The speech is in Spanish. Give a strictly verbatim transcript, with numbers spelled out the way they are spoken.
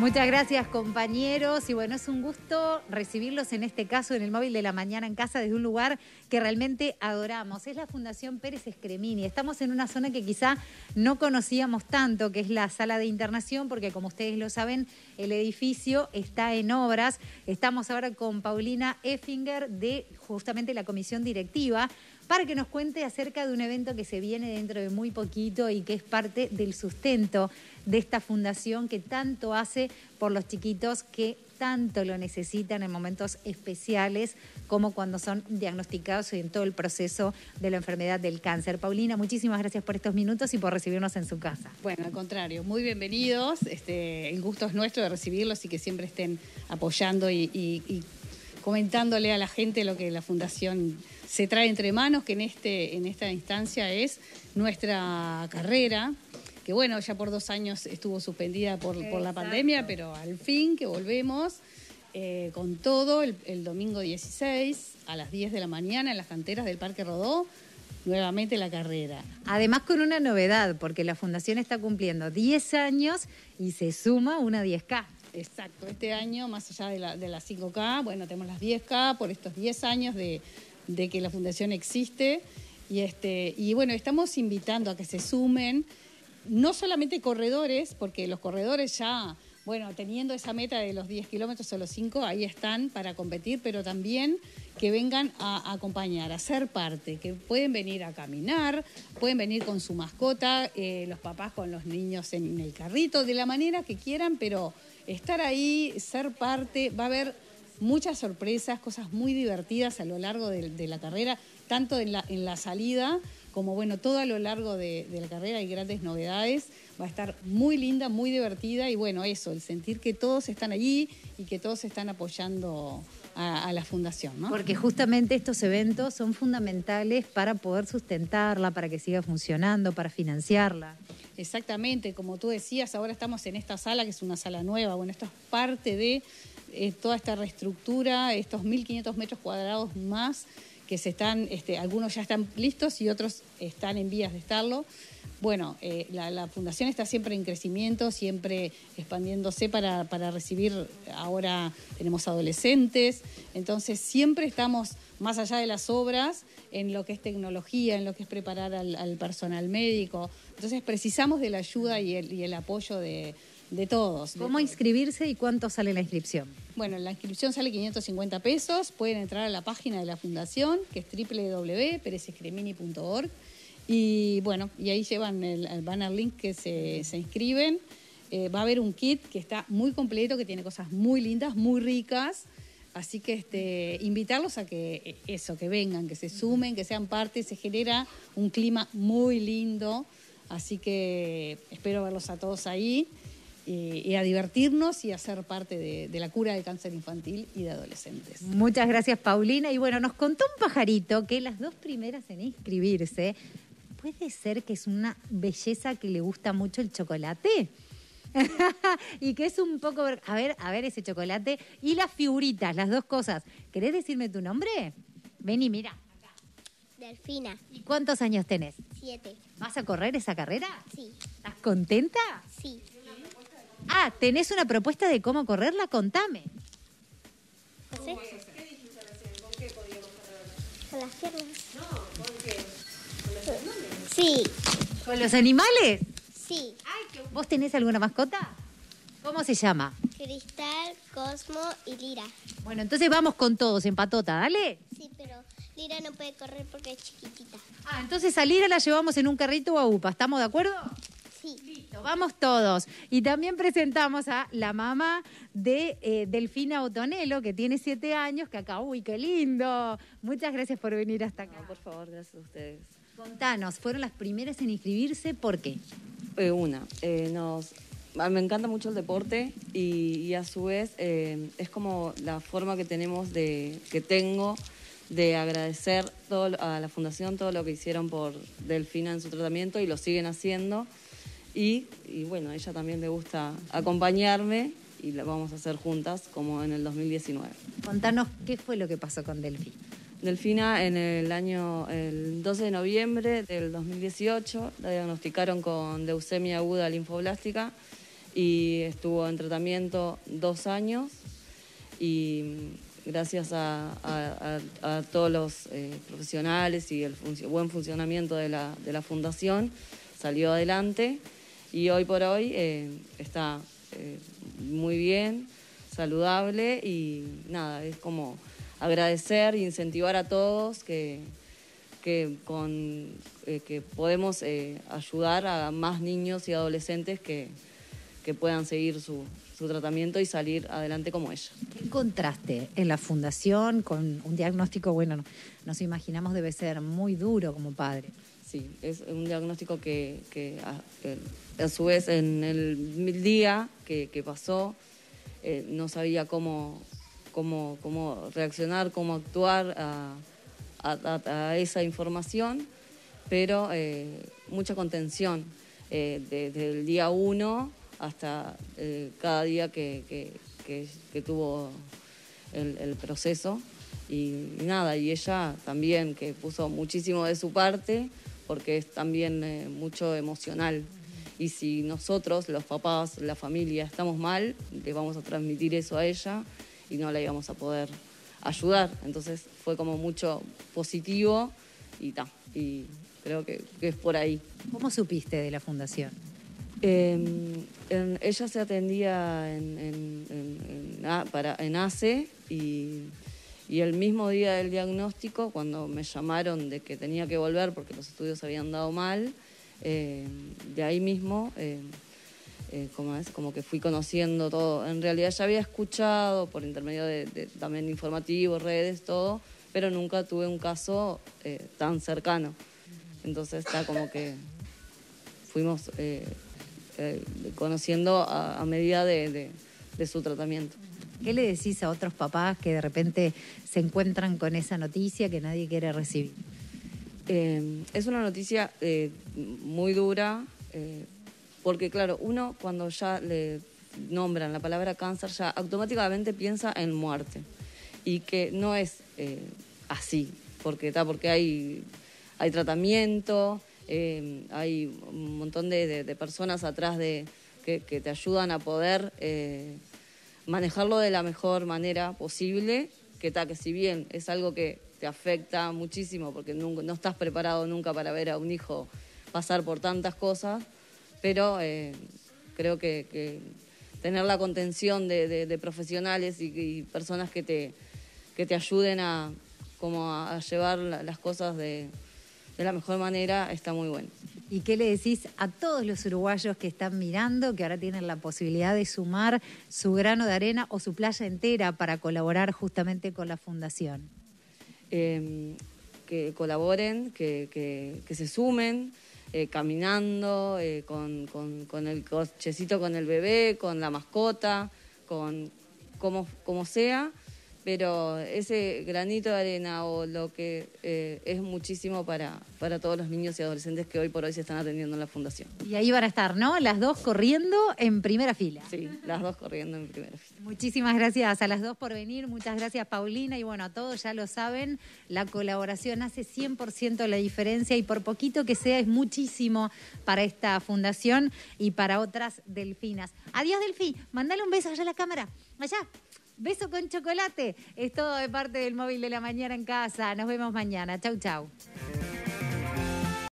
Muchas gracias, compañeros. Y bueno, es un gusto recibirlos en este caso en el Móvil de la Mañana en Casa desde un lugar que realmente adoramos. Es la Fundación Pérez Escremini. Estamos en una zona que quizá no conocíamos tanto, que es la Sala de Internación, porque como ustedes lo saben, el edificio está en obras. Estamos ahora con Paulina Effinger de justamente la Comisión Directiva, para que nos cuente acerca de un evento que se viene dentro de muy poquito y que es parte del sustento de esta fundación que tanto hace por los chiquitos que tanto lo necesitan en momentos especiales como cuando son diagnosticados en todo el proceso de la enfermedad del cáncer. Paulina, muchísimas gracias por estos minutos y por recibirnos en su casa. Bueno, al contrario, muy bienvenidos. Este, el gusto es nuestro de recibirlos y que siempre estén apoyando y, y, y comentándole a la gente lo que la Fundación se trae entre manos, que en, este, en esta instancia es nuestra carrera, que bueno, ya por dos años estuvo suspendida por, por la pandemia, pero al fin que volvemos eh, con todo el, el domingo dieciséis a las diez de la mañana en las canteras del Parque Rodó, nuevamente la carrera. Además con una novedad, porque la Fundación está cumpliendo diez años y se suma una diez K. Exacto, este año, más allá de, la, de las cinco K, bueno, tenemos las diez K por estos diez años de, de que la Fundación existe. Y, este, y bueno, estamos invitando a que se sumen, no solamente corredores, porque los corredores ya, bueno, teniendo esa meta de los diez kilómetros o los cinco, ahí están para competir, pero también que vengan a acompañar, a ser parte, que pueden venir a caminar, pueden venir con su mascota, eh, los papás con los niños en el carrito, de la manera que quieran, pero estar ahí, ser parte, va a haber muchas sorpresas, cosas muy divertidas a lo largo de, de la carrera, tanto en la, en la salida como bueno, todo a lo largo de, de la carrera hay grandes novedades, va a estar muy linda, muy divertida y bueno, eso, el sentir que todos están allí y que todos están apoyando a, a la Fundación, ¿no? Porque justamente estos eventos son fundamentales para poder sustentarla, para que siga funcionando, para financiarla. Exactamente, como tú decías, ahora estamos en esta sala, que es una sala nueva, bueno, esto es parte de eh, toda esta reestructura, estos mil quinientos metros cuadrados más, que se están, este, algunos ya están listos y otros están en vías de estarlo. Bueno, eh, la, la Fundación está siempre en crecimiento, siempre expandiéndose para, para recibir, ahora tenemos adolescentes, entonces siempre estamos más allá de las obras en lo que es tecnología, en lo que es preparar al, al personal médico. Entonces precisamos de la ayuda y el, y el apoyo de, de todos. ¿Cómo de inscribirse y cuánto sale la inscripción? Bueno, la inscripción sale quinientos cincuenta pesos, pueden entrar a la página de la Fundación, que es doble u doble u doble u punto perez escremini punto org, y bueno, y ahí llevan el, el banner link que se, se inscriben. Eh, va a haber un kit que está muy completo, que tiene cosas muy lindas, muy ricas, así que este, invitarlos a que eso, que vengan, que se sumen, que sean parte, se genera un clima muy lindo, así que espero verlos a todos ahí. Y, y a divertirnos y a ser parte de, de la cura del cáncer infantil y de adolescentes. Muchas gracias, Paulina. Y bueno, nos contó un pajarito que las dos primeras en inscribirse, puede ser que es una belleza que le gusta mucho el chocolate. Y que es un poco... A ver, a ver ese chocolate. Y las figuritas, las dos cosas. ¿Querés decirme tu nombre? Vení, mira. Delfina. ¿Y cuántos años tenés? Siete. ¿Vas a correr esa carrera? Sí. ¿Estás contenta? Sí. Ah, ¿tenés una propuesta de cómo correrla? Contame. No sé. ¿Qué dijiste recién? ¿Con qué podíamos correrla? Con las piernas. No, ¿con qué? ¿Con los tendones? Sí. ¿Con los animales? Sí. Ay, qué... ¿Vos tenés alguna mascota? ¿Cómo se llama? Cristal, Cosmo y Lira. Bueno, entonces vamos con todos en patota, dale. Sí, pero Lira no puede correr porque es chiquitita. Ah, entonces a Lira la llevamos en un carrito o a UPA, ¿estamos de acuerdo? Sí. Listo, vamos todos. Y también presentamos a la mamá de eh, Delfina Otonelo, que tiene siete años, que acá, uy, qué lindo. Muchas gracias por venir hasta acá. No, por favor, gracias a ustedes. Contanos, ¿fueron las primeras en inscribirse? ¿Por qué? Eh, una, eh, nos, a- me encanta mucho el deporte y, y a su vez eh, es como la forma que tenemos de, que tengo de agradecer todo, lo- a la Fundación todo lo que hicieron por Delfina en su tratamiento y lo siguen haciendo. Y, y bueno, a ella también le gusta acompañarme y lo vamos a hacer juntas como en el dos mil diecinueve. Contanos qué fue lo que pasó con Delfina. Delfina en el año, el doce de noviembre del dos mil dieciocho, la diagnosticaron con leucemia aguda linfoblástica y estuvo en tratamiento dos años y gracias a, a, a, a todos los eh, profesionales y el func- buen funcionamiento de la, de la fundación salió adelante y hoy por hoy eh, está eh, muy bien, saludable y nada, es como agradecer e incentivar a todos que, que, con, eh, que podemos eh, ayudar a más niños y adolescentes que, que puedan seguir su, su tratamiento y salir adelante como ella. ¿Qué encontraste en la fundación con un diagnóstico, bueno, nos imaginamos debe ser muy duro como padre? Sí, es un diagnóstico que, que a, que a su vez en el día que, que pasó eh, no sabía cómo, cómo, cómo reaccionar, cómo actuar a, a, a esa información, pero eh, mucha contención eh, desde el día uno hasta eh, cada día que, que, que, que tuvo el, el proceso y, y nada, y ella también que puso muchísimo de su parte porque es también eh, mucho emocional y si nosotros, los papás, la familia, estamos mal, le vamos a transmitir eso a ella y no la íbamos a poder ayudar, entonces fue como mucho positivo y ta, y creo que, que es por ahí. ¿Cómo supiste de la fundación? Eh, en, ella se atendía en, en, en, en, A- para, en A C E y, y el mismo día del diagnóstico, cuando me llamaron de que tenía que volver porque los estudios habían dado mal, eh, de ahí mismo, eh, eh, como, es, como que fui conociendo todo. En realidad ya había escuchado por intermedio de, de también informativos, redes, todo, pero nunca tuve un caso eh, tan cercano. Entonces está como que fuimos... Eh, Eh, conociendo a, a medida de, de, de su tratamiento. ¿Qué le decís a otros papás que de repente se encuentran con esa noticia que nadie quiere recibir? Eh, es una noticia eh, muy dura, eh, porque claro, uno cuando ya le nombran la palabra cáncer ya automáticamente piensa en muerte y que no es eh, así, porque, está, porque hay, hay tratamiento. Eh, hay un montón de, de, de personas atrás de, que, que te ayudan a poder eh, manejarlo de la mejor manera posible, que, ta, que si bien es algo que te afecta muchísimo porque nunca, no estás preparado nunca para ver a un hijo pasar por tantas cosas, pero eh, creo que, que tener la contención de, de, de profesionales y, y personas que te, que te ayuden a, como a, a llevar la, las cosas de... de la mejor manera, está muy bueno. ¿Y qué le decís a todos los uruguayos que están mirando, que ahora tienen la posibilidad de sumar su grano de arena o su playa entera para colaborar justamente con la fundación? Eh, que colaboren, que, que, que se sumen, eh, caminando, eh, con, con, con el cochecito con el bebé, con la mascota, con como, como sea, pero ese granito de arena o lo que eh, es muchísimo para, para todos los niños y adolescentes que hoy por hoy se están atendiendo en la fundación. Y ahí van a estar, ¿no? Las dos corriendo en primera fila. Sí, las dos corriendo en primera fila. Muchísimas gracias a las dos por venir, muchas gracias Paulina y bueno, a todos ya lo saben, la colaboración hace cien por ciento la diferencia y por poquito que sea es muchísimo para esta fundación y para otras delfinas. Adiós Delfi, mandale un beso allá a la cámara, allá. Beso con chocolate. Es todo de parte del Móvil de la Mañana en casa. Nos vemos mañana. Chau, chau.